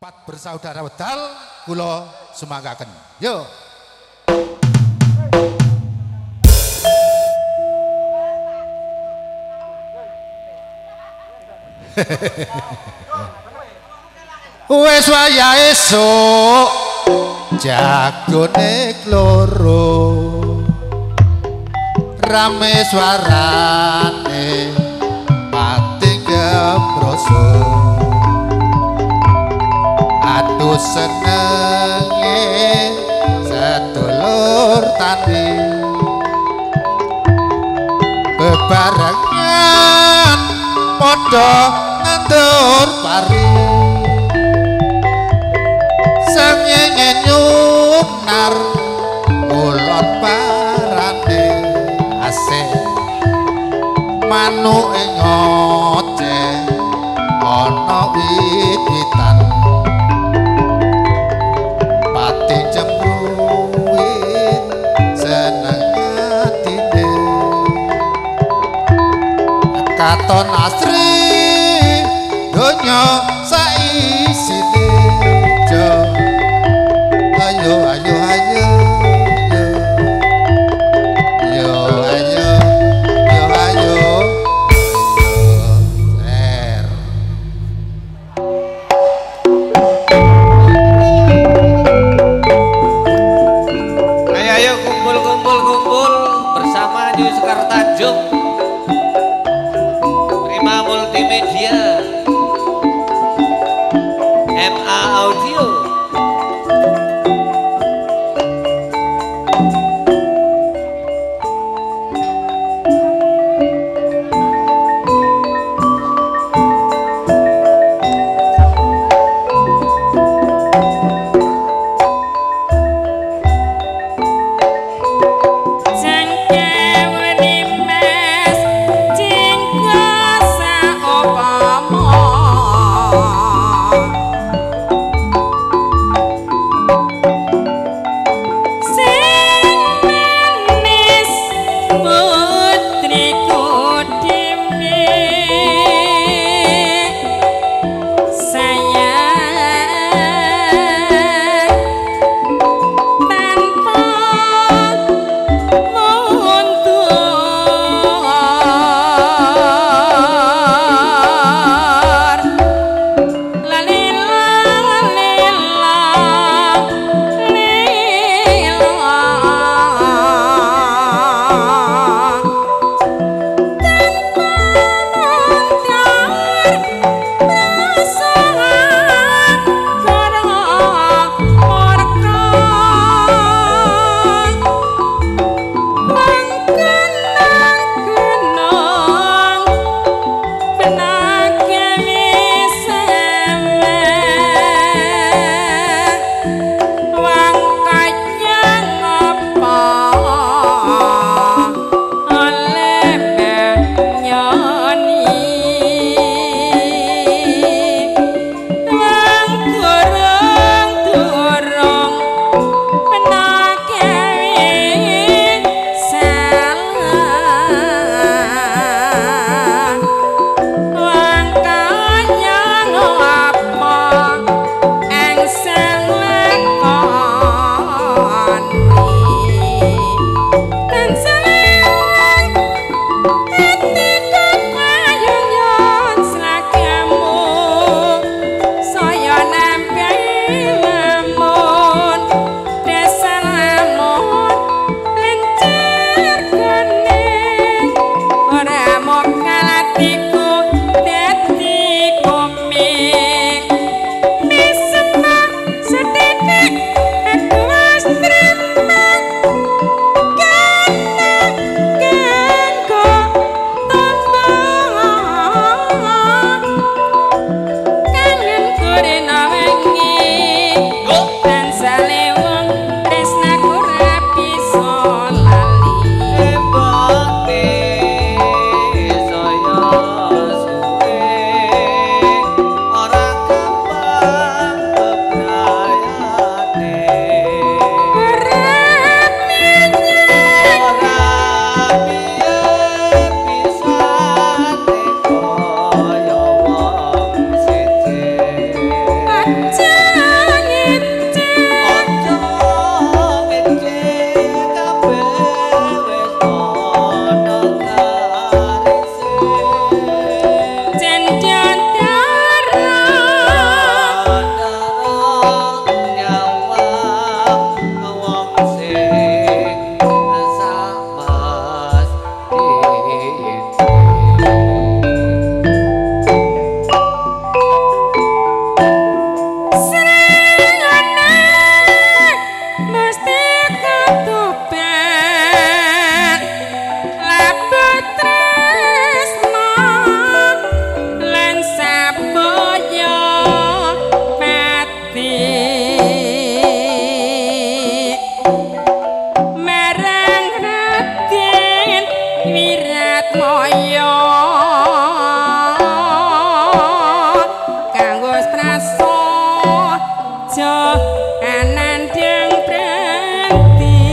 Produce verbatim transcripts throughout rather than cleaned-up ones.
Empat bersaudara wedal kula sumanggaken. Yo. Wes wayah esuk jagone kloro rame suarane pati gebroso aduh senenge sedulur tani bebarengan padha nandur pari sengenge nyunar ulon parane asih manuke ngoceh ana wit-witan pati cembruwit seneng atine katon asri donya saisine jo ayo ayo ayo yo ayo yo ayo ser ayo ayo kumpul kumpul kumpul bersama New Sekar Tanjung Prima Multimedia M A Audio. aja anandang pranti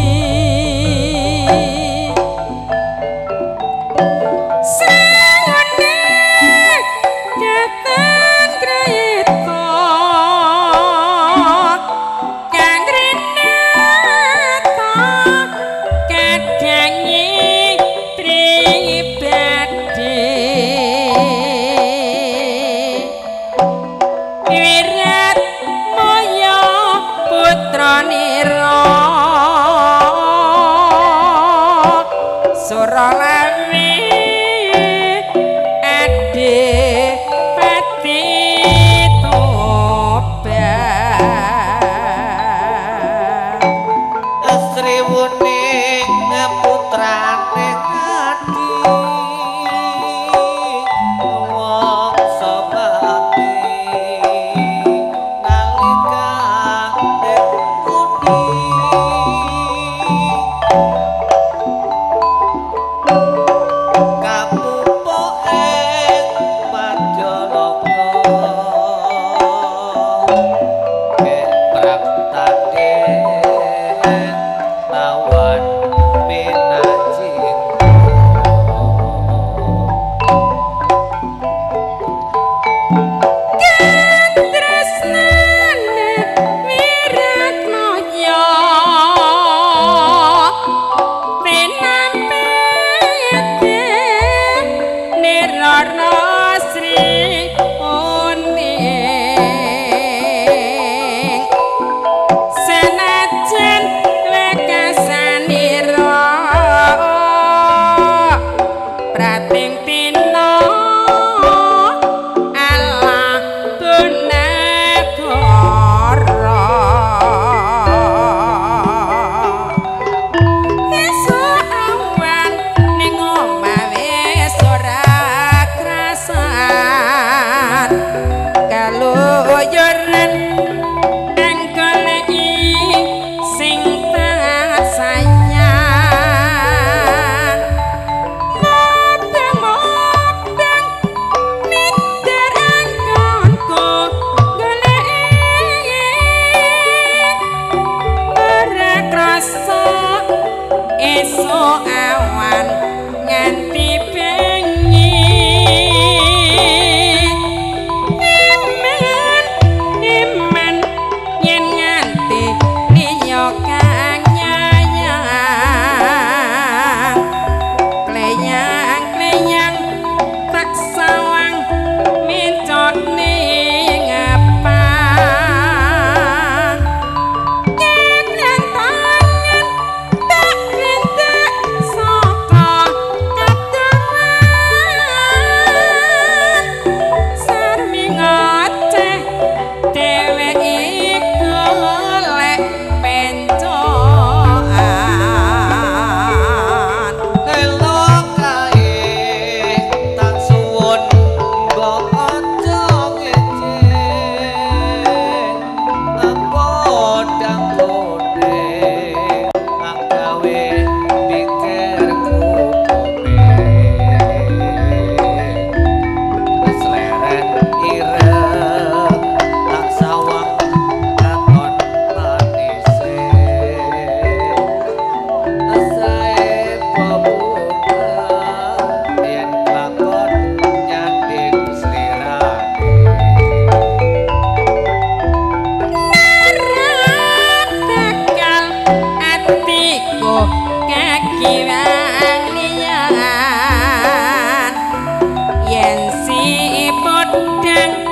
sangone jatan krayita kang rinata kadangi pribadi wirat moyo putra nira suralawi ade pati tobat Sriwuning putrane adi wong sabati nalika deputi kapupuk ing Majalaka kepraktane lawan minajing tresnane wirat moyo penampete nirana sri uning senajan wekasanira prating tina Allah Bunagara esuk awan ning omah wis ora krasan kaluyuran kang goleki sing tak sayang mobeng-mobeng minder anggonku goleki ora krasa esuk awan nganti bengi iman iman yen nganti liya kang nyayang kleyang kleyang tak sawang mincot ning apang kenyang tangan tak rintik saka kadangan sarmi ngoceh dhewe iku lek pencoan Elo kae tak suwun mbok aja ngecek podang kode anggawe pikirku kowe sleren ireng tak sawang katon manise asae pemuda yen lakon nyanding slirane tegal atiku kakiwang liyan yen si podang